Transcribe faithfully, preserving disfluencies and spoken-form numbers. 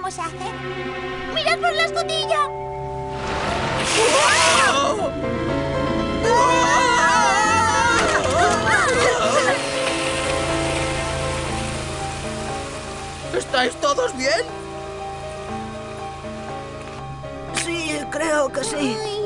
podemos hacer? ¡Mirad por la escotilla! ¿Estáis todos bien? Sí, creo que sí. Ay.